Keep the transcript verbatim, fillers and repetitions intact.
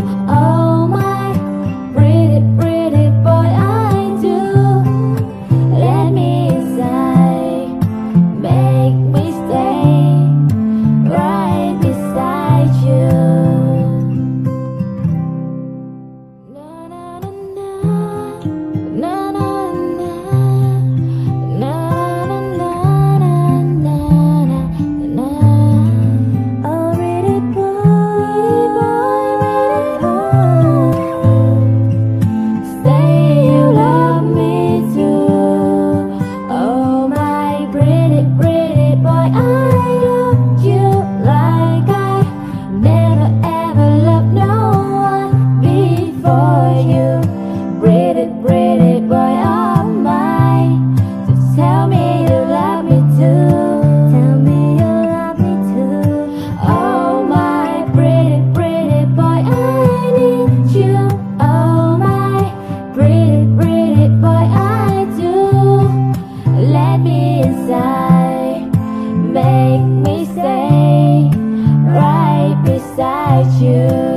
Oh my pretty, pretty boy, I do. Let me inside, make me stay right beside you. Na na na na, na na na, na na na na na na. Oh pretty boy, pretty boy, say you love me too. Oh my pretty, pretty boy, I love you like I never ever loved no one before you. Pretty, pretty boy of mine, so tell me you love me too. Tell me you love me too. Oh my pretty, pretty boy, I need you. Oh my pretty, pretty boy, I do. Let me inside, make me stay right beside you.